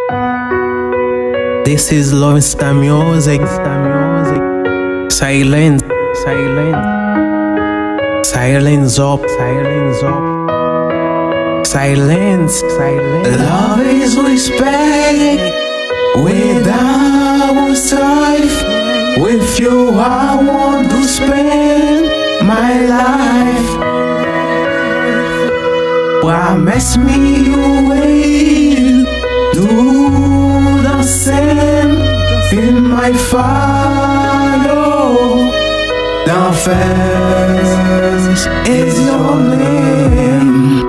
This is Love Star Music. Silence, silence up, silence. Love is respect without strife. With you I want to spend my life. Promise me you will do the same. In my follow the first is your name.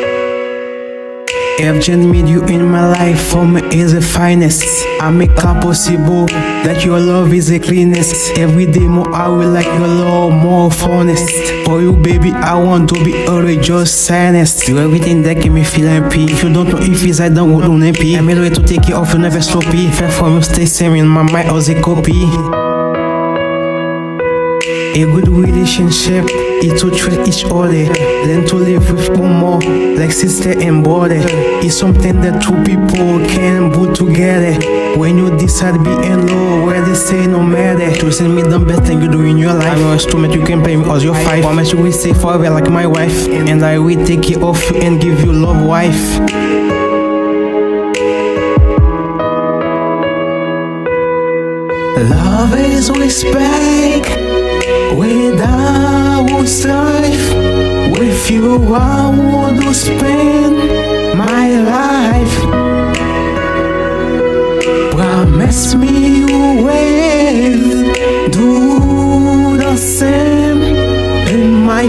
I've just made you in my life, for me is the finest. I make it possible that your love is the cleanest. Every day more I will like your love more honest. For you baby I want to be always just sadness. You everything that give me feel happy. If you don't know if it's I don't want to happy. I'm ready to take it off, you never sloppy. Fair for me stay same in my mind as a copy. A good relationship is to treat each other, learn to live with more, like sister and brother. It's something that two people can put together. When you decide be in love, where they say no matter. Trust me, the best thing you do in your life. I'm instrument you can pay me as your fight. Promise you will stay forever like my wife, and I will take care of you and give you love, wife. Love is respect without strife. With you I want to spend my life. Promise me you will do the same. In my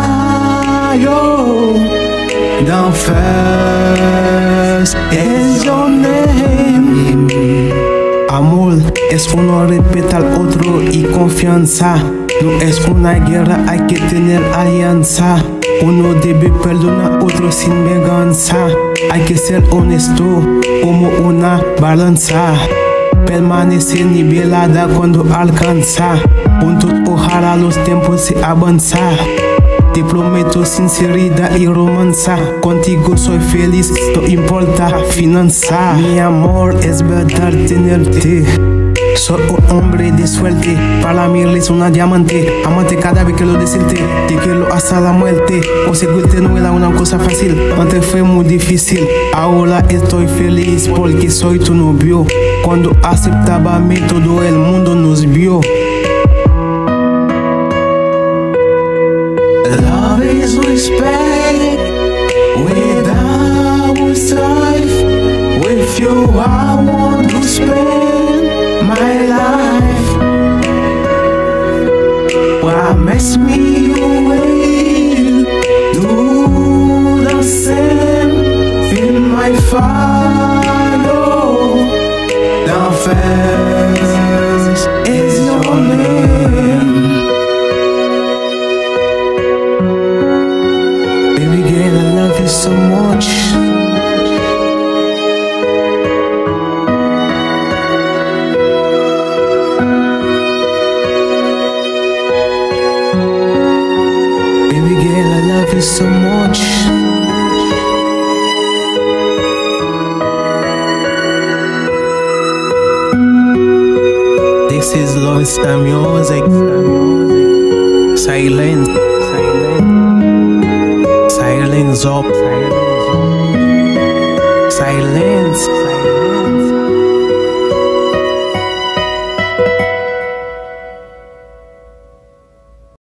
fire the first is your name. Amor es uno respeta al otro y confianza. No es una guerra, hay que tener alianza. Uno debe perdonar a otro sin venganza. Hay que ser honesto como una balanza. Permanecer nivelada cuando alcanza. Juntos ojalá los tiempos se avanzan. Te prometo sinceridad y romanza. Contigo soy feliz, no importa finanza. Mi amor es verdad tenerte. Soy un hombre de suerte, para mí eres una diamante. Amante cada vez que lo decirte, te quiero hasta la muerte. Conseguirte no era una cosa fácil, antes fue muy difícil. Ahora estoy feliz porque soy tu novio. Cuando aceptaba mí todo el mundo nos vio. Love is respect without strife. With you I want to spend my life. Promise me you will do the same. In my follow the first is your name. Baby girl, I love you so much. Love you so much. This is Love Star Music. Silence, silence up, silence.